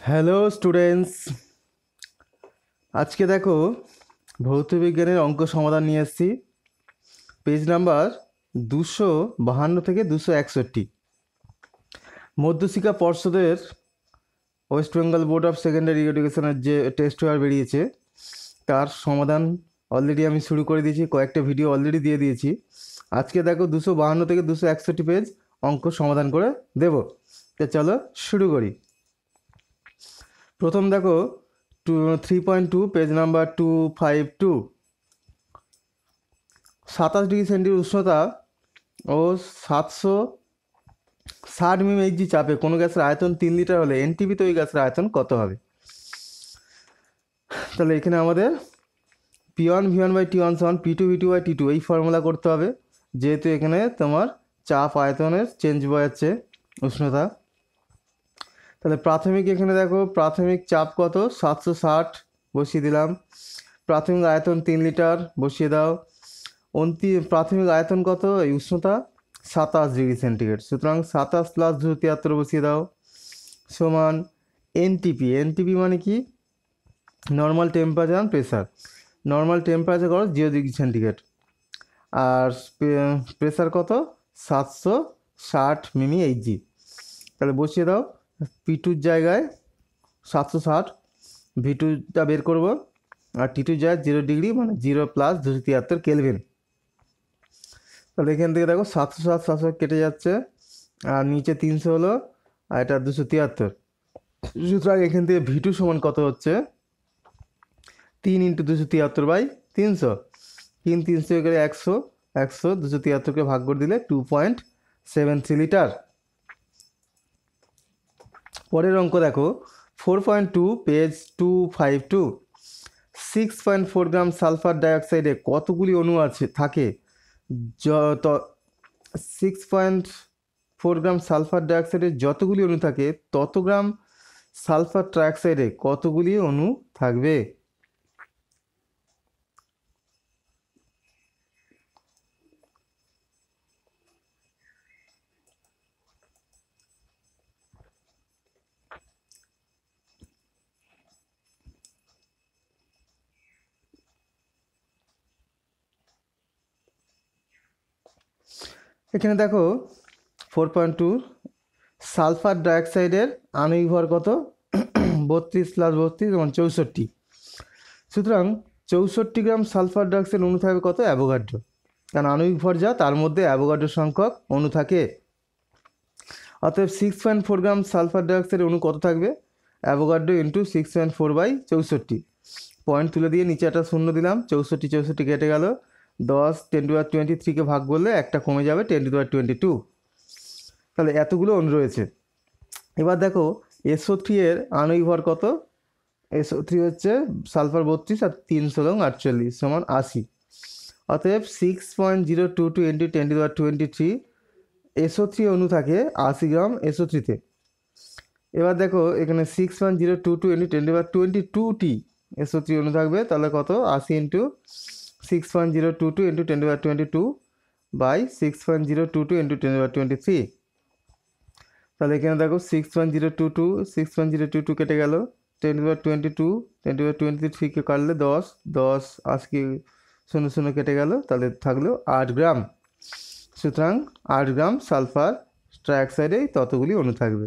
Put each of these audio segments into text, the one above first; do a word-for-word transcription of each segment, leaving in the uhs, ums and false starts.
Hello students, আজকে দেখো ভৌতবিজ্ঞানের অঙ্ক সমাধান নিয়ে এসেছি। পেজ নাম্বার দুশো বাহান্ন থেকে দুশো একষট্টি। মধ্যশিক্ষা পর্ষদের West Bengal board of secondary এডুকেশনের যে টেস্ট পেপার বেরিয়েছে তার সমাধান অলরেডি আমি শুরু করে দিয়েছি, কয়েকটা ভিডিও অলরেডি দিয়ে দিয়েছি। আজকে দেখো দুশো বাহান্ন থেকে দুশো একষট্টি পেজ অঙ্ক সমাধান করে দেব। তো চলো শুরু করি। প্রথম দেখো two three point two page number two five two. সাতাশ ডিগ্রি সেন্টিগ্রেড উষ্ণতা ও সাতশো ষাট মিম এইচজি চাপে কোনো গ্যাসের আয়তন তিন লিটার হলে এনটিপিতে ওই গ্যাসের আয়তন কত হবে? তাহলে এখানে আমাদের P one V one by T one সমান P two V two by T two এই ফর্মুলা করতে হবে, যেহেতু এখানে তোমার চাপ আয়তনের চেঞ্জ বোঝাচ্ছে উষ্ণতা। তাহলে প্রাথমিক এখানে দেখো প্রাথমিক চাপ কত, সাতশো ষাট বসিয়ে দিলাম। প্রাথমিক আয়তন তিন লিটার বসিয়ে দাও। অন্তিম প্রাথমিক আয়তন কত, এই উষ্ণতা সাতাশ ডিগ্রি সেন্টিগ্রেড, সুতরাং সাতাশ প্লাস দুশো তিয়াত্তর বসিয়ে দাও সমান এনটিপি। এনটিপি মানে কি, normal temperature pressure. Normal temperature করো জিরো ডিগ্রি সেন্টিগ্রেড, আর প্রেসার কত সাতশো ষাট মিমি এইচজি। তাহলে বসিয়ে দাও পি টুর জায়গায় সাতশো ষাট, ভি টুটা বের করবো, আর টি টুর জায়গায় জিরো ডিগ্রি মানে জিরো প্লাস দুশো তিয়াত্তর কেলভিন। তাহলে এখান থেকে দেখো সাতশো সাত সাতশো কেটে যাচ্ছে, আর নিচে তিনশো হলো, আর এটা দুশো তিয়াত্তর। সুতরাং এখান থেকে ভি টু সমান কত হচ্ছে, তিন ইন্টু দুশো তিয়াত্তর বাই তিনশো। তিন তিনশো করে একশো, একশো দুশো তিয়াত্তরকে ভাগ করে দিলে two point seven three litre. পরের অঙ্ক দেখো four point two page two five two. Six point four gram sulphur ডাইঅক্সাইডে কতগুলি অণু আছে থাকে? যত six point four gram sulphur ডাইঅক্সাইডে যতগুলি অণু থাকে তত গ্রাম সালফার ট্রাইঅক্সাইডে কতগুলি অণু থাকবে? এখানে দেখো ফোর পয়েন্ট টু সালফার ডাইঅক্সাইডের আণবিক ভর কত, বত্রিশ প্লাস বত্রিশ এবং চৌষট্টি। সুতরাং চৌষট্টি গ্রাম সালফার ডাইঅক্সাইড অণু থাকবে কত, অ্যাভোগাড্রো। কারণ আণবিক ভর যা তার মধ্যে অ্যাভোগাড্রো সংখ্যক অণু থাকে। অতএব six point four gram sulphur dioxide অণু কত থাকবে, Avogadro into six point four by চৌষট্টি। পয়েন্ট তুলে দিয়ে নিচে একটা শূন্য দিলাম, চৌষট্টি চৌষট্টি কেটে গেল, দশ টেন টু পাওয়ার টোয়েন্টি থ্রিকে ভাগ করলে একটা কমে যাবে, ten to power twenty two. তাহলে এতগুলো অণু রয়েছে। এবার দেখো এসও থ্রি এর আণবিক ভর কত, এসও থ্রি হচ্ছে সালফার বত্রিশ আর তিন ষোলো আটচল্লিশ সমান আশি। অতএব six point zero two two into ten to power twenty three SO three অণু থাকে আশি গ্রাম এসও থ্রিতে। এবার দেখো এখানে six point zero two two into ten to power twenty two টি এসও থ্রি অণু থাকবে, তাহলে কত, আশি into six point zero two two into ten to power twenty two by six point zero two two into ten to power twenty three. তাহলে এখানে দেখো six point zero two two six point zero two two কেটে গেল, ten to power twenty two ten to power twenty থ্রিকে কাটলে দশ, দশ আজকে শূন্য শূন্য কেটে গেল, তাহলে থাকলো আট গ্রাম। সুতরাং আট গ্রাম সালফার ট্রাইঅক্সাইডে ততগুলি অণু থাকবে।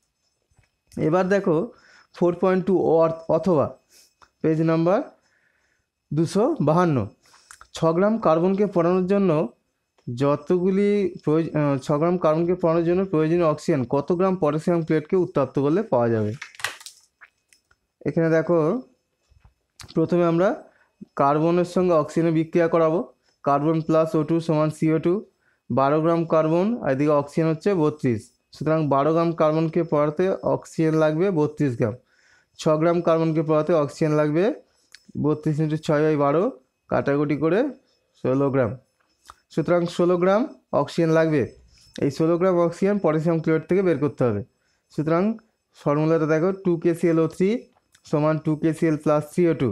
এবার দেখো ফোর পয়েন্ট টু অথবা পেজ নাম্বার দুশো বাহান্ন। ছ গ্রাম কার্বনকে পড়ানোর জন্য যতগুলি ছ গ্রাম কার্বনকে পড়ানোর জন্য প্রয়োজনীয় অক্সিজেন কত গ্রাম পটাশিয়াম প্লেটকে উত্তপ্ত করলে পাওয়া যাবে? এখানে দেখো প্রথমে আমরা কার্বনের সঙ্গে অক্সিজেনের বিক্রিয়া করাবো। কার্বন প্লাস ও টু সমান সিও টু, বারো গ্রাম কার্বন আর এদিকে অক্সিজেন হচ্ছে বত্রিশ, সুতরাং বারো গ্রাম কার্বনকে পড়াতে অক্সিজেন লাগবে বত্রিশ গ্রাম। ছ গ্রাম কার্বনকে পড়াতে অক্সিজেন লাগবে বত্রিশ ইন্টু ছয় বাই বারো কাটাকুটি করে ষোলো গ্রাম, সুতরাং ষোলো গ্রাম অক্সিজেন লাগবে। এই ষোলো গ্রাম অক্সিজেন পটাশিয়াম ক্লোরাইড থেকে বের করতে হবে। সুতরাং ফর্মুলাটা দেখো two K C L O three সমান two K C L plus three O two,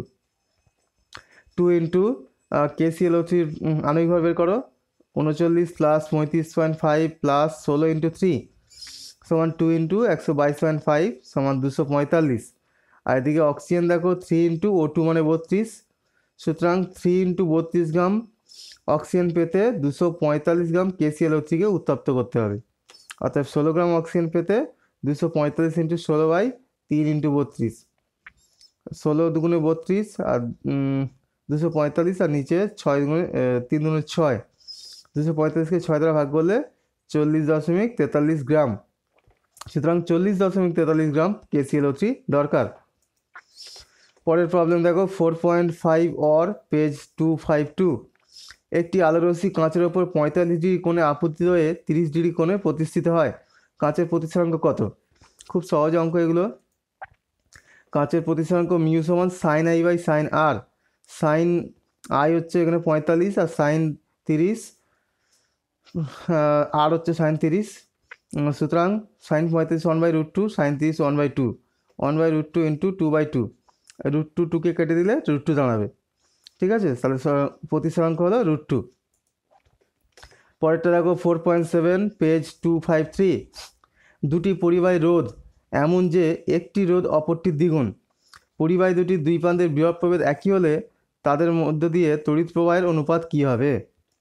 two into K C L O থ্রির আণবিক ভর বের করো, উনচল্লিশ প্লাস পঁয়ত্রিশ পয়েন্ট ফাইভ প্লাস ষোলো ইন্টু থ্রি সমান টু ইন্টু একশো বাইশ পয়েন্ট ফাইভ সমান দুশো পঁয়তাল্লিশ। আর এদিকে অক্সিজেন দেখো থ্রি ইন্টু ও টু মানে বত্রিশ, সুতরাং থ্রি ইন্টু বত্রিশ গ্রাম অক্সিজেন পেতে দুশো পঁয়তাল্লিশ গ্রাম কেসিএলও থ্রিকে উত্তপ্ত করতে হবে। অর্থাৎ ষোলো গ্রাম অক্সিজেন পেতে দুশো পঁয়তাল্লিশ ইন্টু ষোলো বাই তিন ইন্টু বত্রিশ, ষোলো দুগুণে বত্রিশ আর দুশো পঁয়তাল্লিশ আর নিচে ছয় দুগুণে তিন দুগুণে ছয়, দুশো পঁয়তাল্লিশকে ছয় দ্বারা ভাগ করলে চল্লিশ দশমিক তেতাল্লিশ গ্রাম। সুতরাং চল্লিশ দশমিক তেতাল্লিশ গ্রাম কেসিএলও থ্রি দরকার। পরের প্রবলেম দেখো four point five or page two five two. একটি আলোরশ্মি কাঁচের ওপর পঁয়তাল্লিশ ডিগ্রি কোণে আপতিত হয়ে তিরিশ ডিগ্রি কোণে প্রতিষ্ঠিত হয়। কাঁচের প্রতিসরাঙ্ক কত? খুব সহজ অঙ্ক এগুলো। কাঁচের প্রতিসরাঙ্ক মিউ সমান sine I by sine R. Sine I হচ্ছে এখানে পঁয়তাল্লিশ আর সাইন তিরিশ, আর হচ্ছে সাইন তিরিশ, সুতরাং সাইন পঁয়তাল্লিশ one by root two, sine তিরিশ one by two, one by root two into two by two, root two টুকে কেটে দিলে রুট টু দাঁড়াবে। ঠিক আছে, তাহলে প্রতিসরাঙ্ক হলো রুট টু। পরেরটা দেখো four point seven page two five three. দুটি পরিবাহী রোধ এমন যে একটি রোধ অপরটির দ্বিগুণ। পরিবাহী দুটির দুই প্রান্তের বিভব প্রভেদ একই হলে তাদের মধ্য দিয়ে তড়িৎ প্রবাহের অনুপাত কী হবে?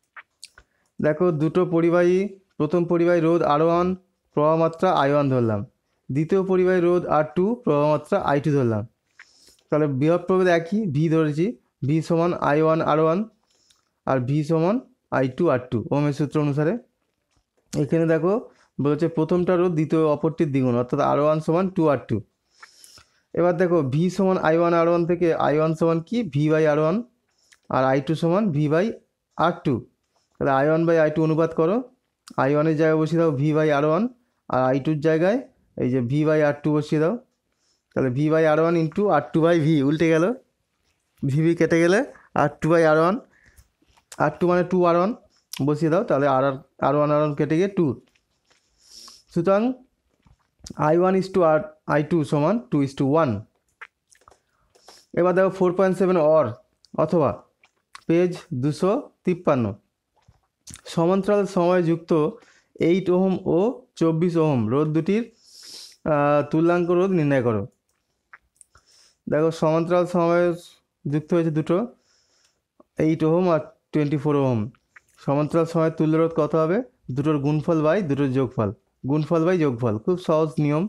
দেখো দুটো পরিবাহী, প্রথম পরিবাহী রোধ আর ওয়ান, প্রবাহমাত্রা আই ওয়ান ধরলাম, দ্বিতীয় পরিবাহী রোধ আর টু, প্রবাহমাত্রা আই টু ধরলাম। তাহলে বিভব প্রভেদ একই, ভি ধরেছি, ভি সমান আই ওয়ান আর ওয়ান আর ভি সমান আই টু আর টু ওহমের সূত্র অনুসারে। এখানে দেখো বলছে প্রথমটা রোধ দ্বিতীয় অপরটির দ্বিগুণ, অর্থাৎ আর ওয়ান সমান টু আর টু। এবার দেখো ভি সমান আই ওয়ান আর ওয়ান থেকে আই ওয়ান সমান কি ভি বাই আর ওয়ান আর আই টু সমান ভি বাই আর টু। তাহলে I one by I two অনুপাত করো, আই ওয়ানের জায়গায় বসিয়ে দাও ভি বাই আর ওয়ান আর আই টুর জায়গায় এই যে ভি বাই আর টু বসিয়ে দাও। তাহলে V by R one into R two by V, উল্টে গেল, ভি ভি কেটে গেলে R two by R one, R two মানে টু আর ওয়ান বসিয়ে দাও, তাহলে আর আর ওয়ান আর ওয়ান কেটে গিয়ে টু। সুতরাং আই ওয়ান ইস টু আর আই টু সমান টু ইস টু ওয়ান। এবার দেখো ফোর পয়েন্ট সেভেন অর অথবা পেজ দুশো তিপ্পান্ন। সমান্তরাল সময় যুক্ত এইট ওহম ও চব্বিশ ওহম রোধ দুটির তুল্যাঙ্ক রোধ নির্ণয় করো। দেখো সমান্তরাল সময় যুক্ত হয়েছে দুটো, এইট ওহম আর টোয়েন্টি ফোর ওহম। সমান্তরাল সময়ের তুল্য রোধ কত হবে? দুটোর গুণফল বাই দুটোর যোগফল, গুণফল বাই যোগফল, খুব সহজ নিয়ম।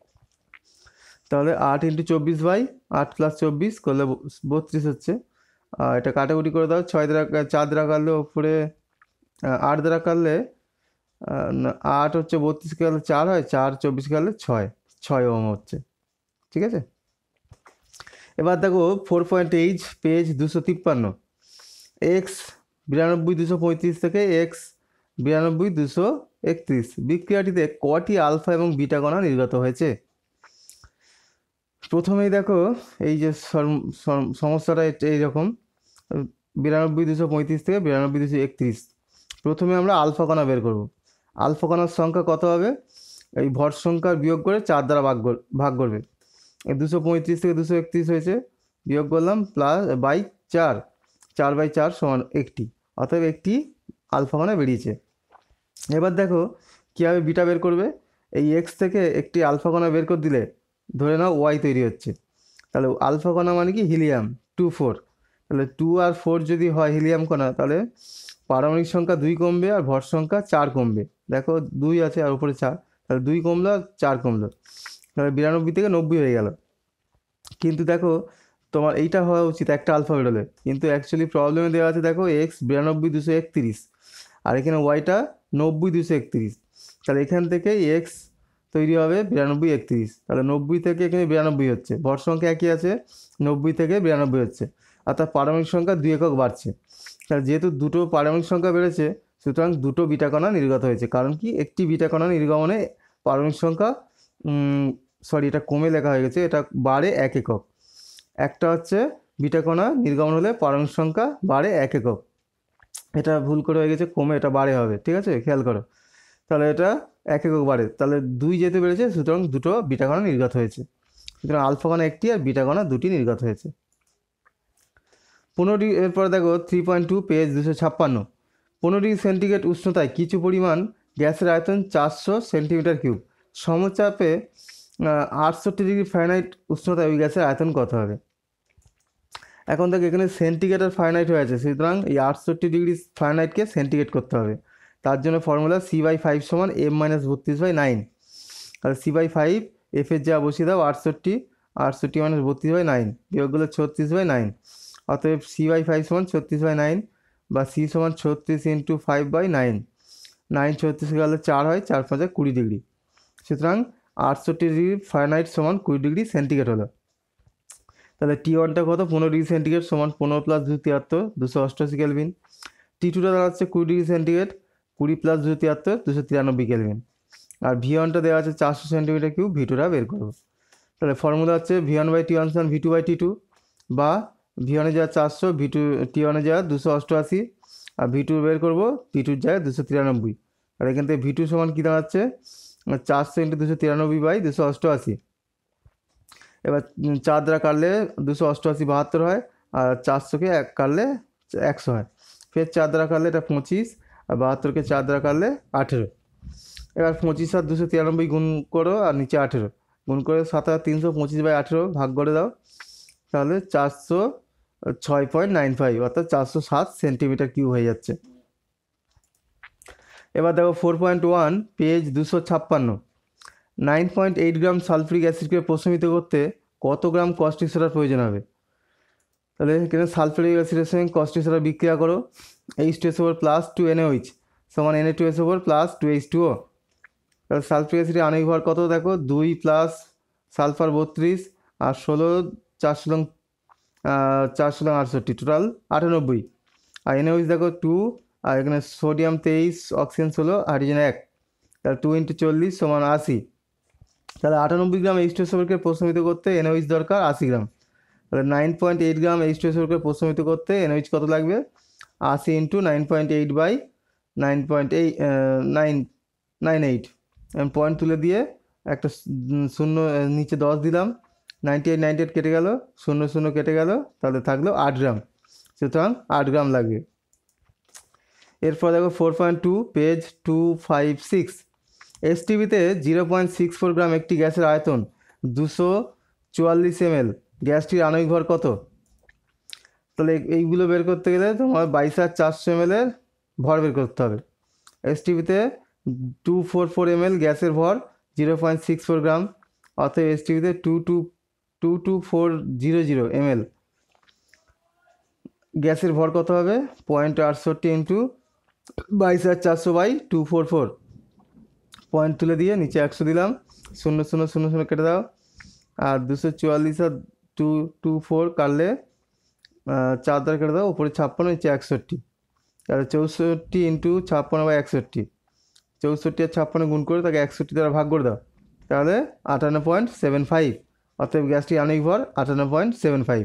তাহলে আট ইন্টু চব্বিশ বাই আট প্লাস চব্বিশ করলে বত্রিশ হচ্ছে। এটা কাটাকুটি করে দাও, ছয় দ্বারা চার দ্বারা কাটলে ওপরে আট দ্বারা কাটলে আট হচ্ছে বত্রিশ কাটলে চার হয়, চার চব্বিশ কাটলে ছয়, ছয় ওহম হচ্ছে। ঠিক আছে, এবার দেখো ফোর পয়েন্ট এইট পেজ দুশো তিপ্পান্ন। এক্স বিরানব্বই দুশো পঁয়ত্রিশ থেকে এক্স বিরানব্বই দুশো একত্রিশ বিক্রিয়াটিতে কটি আলফা এবং বিটা কণা নির্গত হয়েছে? প্রথমেই দেখো এই যে সমস্যাটা এইরকম, বিরানব্বই দুশো পঁয়ত্রিশ থেকে বিরানব্বই দুশো একত্রিশ। প্রথমে আমরা আলফা কণা বের করব। আলফা কণার সংখ্যা কত হবে? এই ভর সংখ্যার বিয়োগ করে চার দ্বারা ভাগ ভাগ করবে। এই দুশো পঁয়ত্রিশ থেকে দুশো একত্রিশ হয়েছে, বিয়োগ করলাম প্লাস বাই চার, চার বাই চার সমান একটি, অতএব একটি আলফা কণা বেরিয়েছে। এবার দেখো কীভাবে বিটা বের করবে। এই এক্স থেকে একটি আলফা কণা বের করে দিলে ধরে নাও ওয়াই তৈরি হচ্ছে। তাহলে আলফা কণা মানে কি হিলিয়াম টু ফোর। তাহলে টু আর ফোর যদি হয় হিলিয়াম কণা, তাহলে পারমাণবিক সংখ্যা দুই কমবে আর ভর সংখ্যা চার কমবে। দেখো দুই আছে আর উপরে চার, তাহলে দুই কমলো আর চার কমলো, তাহলে বিরানব্বই থেকে নব্বই হয়ে গেল। কিন্তু দেখো তোমার এইটা হওয়া উচিত একটা আলফা বেরোলে, কিন্তু অ্যাকচুয়ালি প্রবলেমে দেওয়া আছে দেখো এক্স বিরানব্বই দুশো একত্রিশ আর এখানে ওয়াইটা নব্বই দুশো একত্রিশ। তাহলে এখান থেকে এক্স তৈরি হবে বিরানব্বই একত্রিশ, তাহলে নব্বই থেকে এখানে বিরানব্বই হচ্ছে, ভর সংখ্যা একই আছে, নব্বই থেকে বিরানব্বই হচ্ছে, অর্থাৎ পারমাণবিক সংখ্যা দুই একক বাড়ছে। তাহলে যেহেতু দুটো পারমাণবিক সংখ্যা বেড়েছে, সুতরাং দুটো বিটা কণা নির্গত হয়েছে। কারণ কি একটি বিটা কণা নির্গমনে পারমাণবিক সংখ্যা সরি এটা কমে লেখা হয়ে গেছে, এটা বাড়ে এক একক। একটা হচ্ছে বিটা কণা নির্গমন হলে পারমাণবিক সংখ্যা বাড়ে এক একক, এটা ভুল করে হয়ে গেছে, কমে এটা বাড়ে হবে। ঠিক আছে, খেয়াল করো, তাহলে এটা এক একক বাড়ে, তাহলে দুই যেতে বেড়েছে, সুতরাং দুটো বিটা কণা নির্গত হয়েছে। সুতরাং আলফা কণা একটি আর বিটা কণা দুটি নির্গত হয়েছে। পনেরো ডিগ্রি এরপরে দেখো থ্রি পয়েন্ট টু পেজ দুশো ছাপ্পান্ন। পনেরো ডিগ্রি সেন্টিগ্রেড উষ্ণতায় কিছু পরিমাণ গ্যাসের আয়তন চারশো সেন্টিমিটার কিউব, সমচাপে আটষট্টি ডিগ্রি ফারেনহাইট উষ্ণতায় ওই গ্যাসের আয়তন কত হবে? এখন দেখ এখানে সেন্টিগ্রেড আর ফারেনহাইট হয়ে আছে, সুতরাং এই আটষট্টি ডিগ্রি ফারেনহাইটকে সেন্টিগ্রেড করতে হবে। তার জন্য ফর্মুলা সি বাই ফাইভ সমান এম মাইনাস বত্রিশ বাই নাইন। তাহলে সি বাই ফাইভ এফের যা বসিয়ে দাও আটষট্টি, আটষট্টি মাইনাস বত্রিশ বাই নাইন, বিয়োগগুলো ছত্রিশ বাই নাইন। অতএব সি বাই ফাইভ সমান ছত্রিশ বাই নাইন, বা সি সমান ছত্রিশ into five by nine. Nine ছত্রিশ গেলে চার হয়, চার পাঁচে কুড়ি ডিগ্রি। সুতরাং আটষট্টি ডিগ্রি ফারেনহাইট সমান কুড়ি ডিগ্রি সেন্টিগ্রেড হলো। তাহলে টি ওয়ানটা কত? পনেরো ডিগ্রি সেন্টিগ্রেড সমান পনেরো প্লাস দুশো তিয়াত্তর, দুশো অষ্টআশি কেলভিন। টি টুটা দাঁড়াচ্ছে কুড়ি ডিগ্রি সেন্টিগ্রেড, কুড়ি প্লাস দুশো তিয়াত্তর, দুশো তিরানব্বই কেলভিন। আর ভি ওয়ানটা দেওয়া আছে চারশো সেন্টিমিটার কিউব, ভি টুটা বের করবো। তাহলে ফর্মুলা হচ্ছে V one by T one সমান V two by T two, বা ভি ওয়ানে যাওয়া চারশো, ভি টু টি ওয়ানে যাওয়া দুশো অষ্টআশি, আর ভি টু বের করবো, ভি টুর জায়গায় দুশো তিরানব্বই। আর এখান থেকে ভি টু সমান কী দাঁড়াচ্ছে? চারশো ইন্টু দুশো তিরানব্বই বাই দুশো অষ্টআশি। এবার চার দ্বারা কাটলে দুশো অষ্টআশি বাহাত্তর হয়, আর চারশোকে এক কাটলে একশো হয়। ফের চার দ্বারা কাটলে এটা পঁচিশ, আর বাহাত্তরকে চার দ্বারা কাটলে আঠেরো। এবার পঁচিশ আর দুশো তিরানব্বই গুণ করো, আর নিচে আঠেরো গুণ করে সাত হাজার তিনশো পঁচিশ বাই আঠেরো ভাগ করে দাও, তাহলে চারশো ছয় পয়েন্ট নাইন ফাইভ অর্থাৎ চারশো সাত সেন্টিমিটার কিউব হয়ে যাচ্ছে। এবার দেখো ফোর পয়েন্ট ওয়ান পেজ দুশো ছাপ্পান্ন। Nine point eight gram sulphuric অ্যাসিডকে প্রশমিত করতে কত গ্রাম কস্টিক সোডার প্রয়োজন হবে? তাহলে এখানে সালফিউরিক অ্যাসিডের সঙ্গে কস্টিক সোডা বিক্রিয়া করো, H two S O four plus two NH সমান N A two S O four plus two H two O. তাহলে সালফিউরিক অ্যাসিডের আণবিক ভর কত? দেখো দুই প্লাস সালফার বত্রিশ, আর ষোলো চার সুলং চার সুলং আটষট্টি, টোটাল আটানব্বই। আর এনএইচ দেখো টু, আর এখানে সোডিয়াম তেইশ, অক্সিজেন ষোলো, হাইড্রোজেন এক, তাহলে টু ইন্টু চল্লিশ সমান আশি। তাহলে আটানব্বই গ্রাম এইচ টু এস ওভারকে প্রশমিত করতে এনএইচ দরকার আশি গ্রাম। তাহলে nine point eight gram H two S ওভারকে প্রশমিত করতে এনএইচ কত লাগবে? আশি into nine point eight by nine point eight nine nine eight. আমি পয়েন্ট তুলে দিয়ে একটা শূন্য নিচে দশ দিলাম, নাইনটি এইট নাইনটি এইট কেটে গেল, শূন্য শূন্য কেটে গেল, তাহলে থাকলো আট গ্রাম। সুতরাং আট গ্রাম লাগবে। এরপর দেখো four point two page two five six. এসটিভিতে zero point six four gram একটি গ্যাসের আয়তন দুশো চুয়াল্লিশ এম এল, গ্যাসটির আণবিক ভর কত? তাহলে এইগুলো বের করতে গেলে তোমার বাইশ হাজার চারশো এম এলের ভর বের করতে হবে। এসটিভিতে two four four M L গ্যাসের ভর zero point six four gram, অর্থাৎ এসটিভিতে two two two two four zero zero M L গ্যাসের ভর কত হবে? পয়েন্ট আটষট্টি ইন্টু বাইশ হাজার চারশো by two four four. Point তুলে দিয়ে নিচে একশো দিলাম, শূন্য শূন্য শূন্য শূন্য কেটে দাও, আর দুশো চুয়াল্লিশ আর টু টু ফোর কাটলে চার দ্বারা কেটে দাও, উপরে ছাপ্পান্ন, নিচে একষট্টি, তাহলে চৌষট্টি ইন্টু ছাপ্পান্ন বাই একষট্টি। চৌষট্টি আর ছাপ্পান্ন গুণ করে তাকে একষট্টি দ্বারা ভাগ করে দাও, তাহলে আটান্ন পয়েন্ট সেভেন ফাইভ। অতএব গ্যাসটি আণবিক ভর আটান্ন পয়েন্ট সেভেন ফাইভ।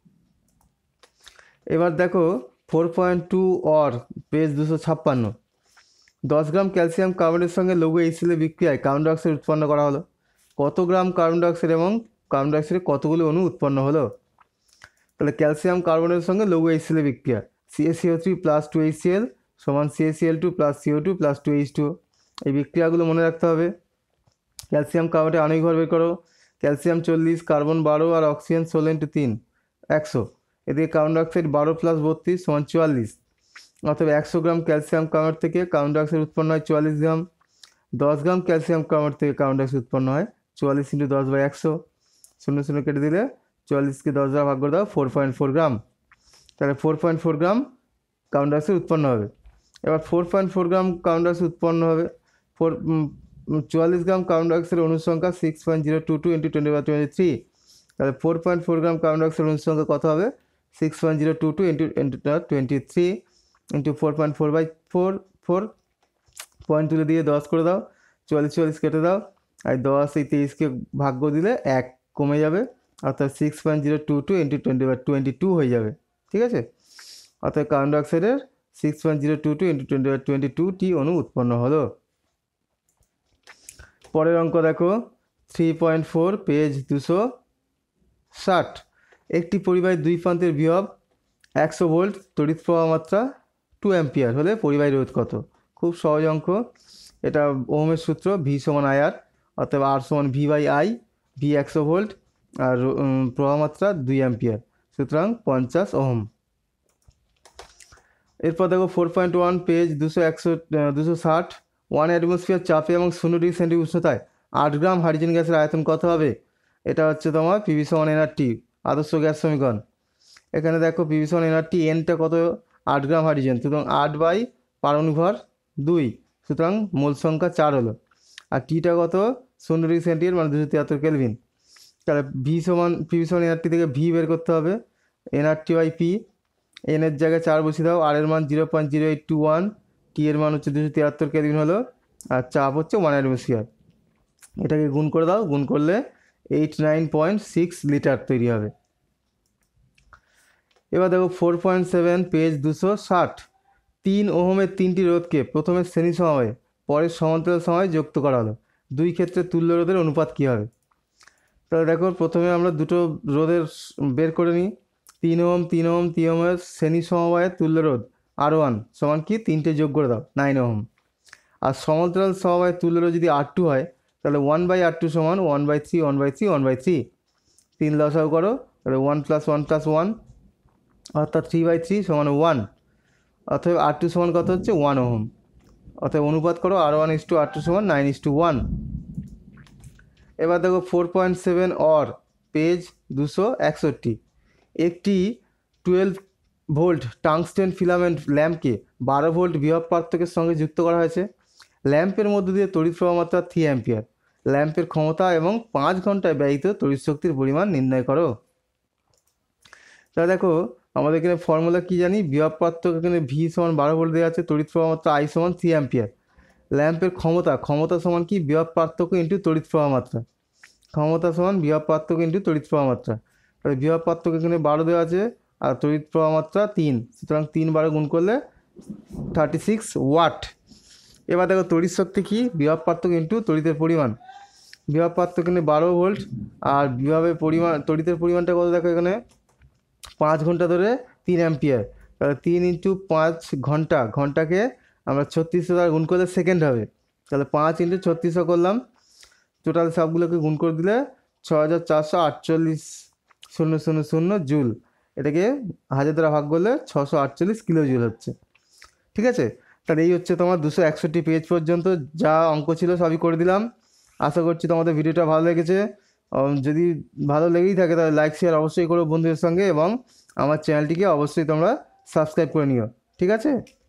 এবার দেখো four point two or page দুশো ছাপ্পান্ন। দশ গ্রাম ক্যালসিয়াম কার্বনের সঙ্গে লঘু এইচসিএল বিক্রিয়ায় কার্বন ডাইঅক্সাইড উৎপন্ন করা হলো। কত গ্রাম কার্বন ডাইঅক্সাইড এবং কার্বন ডাইঅক্সাইডের কতগুলো অণু উৎপন্ন হলো? তাহলে ক্যালসিয়াম কার্বনের সঙ্গে লঘু এইচসিএল বিক্রিয়া, CACO three plus two HCL সমান CACL two plus CO two plus two H two. এই বিক্রিয়াগুলো মনে রাখতে হবে। ক্যালসিয়াম কার্বনের আণবিক ভর বের করো, ক্যালসিয়াম চল্লিশ, কার্বন বারো, আর অক্সিজেন ষোলো ইন্টু তিন একশো। এদিকে কার্বন ডাইঅক্সাইড বারো প্লাস বত্রিশ সমান চুয়াল্লিশ। অথবা একশো গ্রাম ক্যালসিয়াম কার্বনেট থেকে কার্বন ডাইঅক্সাইড উৎপন্ন হয় চুয়াল্লিশ গ্রাম। দশ গ্রাম ক্যালসিয়াম কার্বনেট থেকে কার্বন ডাইঅক্সাইড উৎপন্ন হয় চুয়াল্লিশ ইন্টু দশ বাই একশো, শূন্য শূন্য কেটে দিলে চুয়াল্লিশকে দশ দ্বারা ভাগ করে দাও, ফোর পয়েন্ট ফোর গ্রাম। তাহলে four point four gram carbon dioxide উৎপন্ন হবে। এবার four point four gram carbon dioxide উৎপন্ন হবে, ফোর চুয়াল্লিশ গ্রাম কার্বন ডাইঅক্সাইডের অণুর সংখ্যা six point zero two two into twenty by twenty three. তাহলে four point four gram carbon dioxide অণুর সংখ্যা কত হবে? Six point zero two two into into twenty three into four point four by four four. Point তুলে দিয়ে দশ করে দাও, চুয়াল্লিশ চুয়াল্লিশ কেটে দাও, আর দশ এই তেইশকে ভাগ্য দিলে এক কমে যাবে, অর্থাৎ six point zero two two into twenty by twenty two হয়ে যাবে। ঠিক আছে, অর্থাৎ কার্বন ডাইঅক্সাইডের six point zero two two into twenty by twenty two টি অণু উৎপন্ন হলো। পরের অঙ্ক দেখো থ্রি পয়েন্ট ফোর পেজ দুশো ষাট। একটি পরিবাহীর দুই প্রান্তের বিভব একশো ভোল্ট, তড়িৎ প্রবাহ মাত্রা টু অ্যাম্পিয়ার হলে পরিবাহী রোধ কত? খুব সহজ অঙ্ক এটা। ওহমের সূত্র ভি সমান আয়ার, অতএব আর সমান ভি বাই আই, ভি একশো ভোল্ট আর উম, প্রবাহ মাত্রা দুই অ্যাম্পিয়ার, সুতরাং পঞ্চাশ ওহম। এরপর দেখো ফোর পয়েন্ট ওয়ান পেজ দুশো একশো দুশো ষাট, ওয়ান অ্যাটমসফিয়ার চাপে এবং শূন্য ডিগ্রি সেন্টিগ্রেড উষ্ণতায় আট গ্রাম হাইড্রোজেন গ্যাসের আয়তন কত হবে? এটা হচ্ছে তোমার পিভি সমান এনআরটি, আদর্শ গ্যাস সমীকরণ। এখানে দেখো পিভি সমান এনআরটি, এনটা কত? আট গ্রাম হাইড্রোজেন, সুতরাং আট বাই পারমাণবিক ভর দুই, সুতরাং মোল সংখ্যা চার হলো। আর টিটা কত? শূন্য ডিগ্রি সেন্টিগ্রেড মানে দুশো তিয়াত্তর কেলভিন। তাহলে ভি সমান পিভি সমান এনআরটি থেকে ভি বের করতে হবে, এনআরটি বাই পি, এনের জায়গায় চার বসিয়ে দাও, আর এর মান zero point zero eight two one, T এর মান হচ্ছে দুশো তিয়াত্তর কেলভিন হলো, আর চাপ হচ্ছে ওয়ান অ্যাটমসফিয়ার। এটাকে গুণ করে দাও, গুণ করলে eight nine point six litre তৈরি হবে। এবার দেখো ফোর পয়েন্ট সেভেন পেজ দুশো ষাট, তিন ওহমের তিনটি রোধকে প্রথমে শ্রেণী সময়ে পরের সমান্তরাল সময়ে যুক্ত করা হলো, দুই ক্ষেত্রে তুল্য রোধের অনুপাত কী হবে? তাহলে দেখো প্রথমে আমরা দুটো রোধের বের করে নিই। তিন ওহম তিন ওহম তিন ওহমের শ্রেণী সমবায়ে তুল্য রোধ আর ওয়ান সমান কি? তিনটে যোগ করে দাও, নাইন ওহম। আর সমান্তরাল সমবায়ে তুল্য রোধ যদি আর টু হয়, তাহলে ওয়ান বাই আর টু সমান one by three one by three one by three, তিন লসাগু করো, তাহলে one plus one plus one, অর্থাৎ থ্রি বাই থ্রি সমান ওয়ান। অতএব আর টু সমান কত হচ্ছে? One ohm. অতএব অনুপাত করো R one is to R two সমান নাইন ইস টু ওয়ান। এবার দেখো four point seven or page দুশো একষট্টি, একটি টুয়েলভ ভোল্ট টাংস্টেন ফিলামেন্ট ল্যাম্পকে বারো ভোল্ট বিভব পার্থক্যের সঙ্গে যুক্ত করা হয়েছে। ল্যাম্পের মধ্য দিয়ে তড়িৎ প্রবাহ মাত্রা থ্রি অ্যাম্পিয়ার। ল্যাম্পের ক্ষমতা এবং পাঁচ ঘন্টায় ব্যয়িত তড়িৎ শক্তির পরিমাণ নির্ণয় করো। তা দেখো আমাদের এখানে ফর্মুলা কী জানি? বিভব পার্থক্য এখানে ভি সমান বারো ভোল্ট দেওয়া আছে, তড়িৎ প্রবাহ মাত্রা আই সমান থ্রি অ্যাম্পিয়ার। ল্যাম্পের ক্ষমতা, ক্ষমতা সমান কি? বিভব পার্থক্য ইন্টু তড়িৎ প্রবাহ মাত্রা, ক্ষমতা সমান বিভব পার্থক্য ইন্টু তড়িৎ প্রবাহ মাত্রা। তাহলে বিভব পার্থক্য এখানে বারো দেওয়া আছে আর তড়িৎ প্রবাহ মাত্রা তিন, সুতরাং তিন বারো গুণ করলে থার্টি সিক্স ওয়াট। এবার দেখো তড়িৎ শক্তি কী? বিভব পার্থক্য ইন্টু তড়িতের পরিমাণ। বিভব পার্থক্য এখানে বারো ভোল্ট আর বিভবের পরিমাণ তড়িতের পরিমাণটা কত? দেখো এখানে পাঁচ ঘন্টা ধরে তিন অ্যাম্পিয়ার, তাহলে তিন ইন্টু পাঁচ ঘন্টা, ঘন্টাকে আমরা ছত্রিশশো দ্বারা গুণ করলে সেকেন্ড হবে, তাহলে পাঁচ ইন্টু ছত্রিশশো করলাম, টোটাল সবগুলোকে গুণ করে দিলে ছ হাজার চারশো আটচল্লিশ শূন্য শূন্য শূন্য জুল। এটাকে হাজার দ্বারা ভাগ করলে ছশো আটচল্লিশ কিলো জুল হচ্ছে। ঠিক আছে, তাহলে এই হচ্ছে তোমার দুশো একষট্টি পেজ পর্যন্ত যা অঙ্ক ছিল সবই করে দিলাম। আশা করছি তোমাদের ভিডিওটা ভালো লেগেছে। যদি ভালো লেগেই থাকে তাহলে লাইক শেয়ার অবশ্যই করো বন্ধুদের সঙ্গে, এবং আমার চ্যানেলটিকে অবশ্যই তোমরা সাবস্ক্রাইব করে নিও। ঠিক আছে।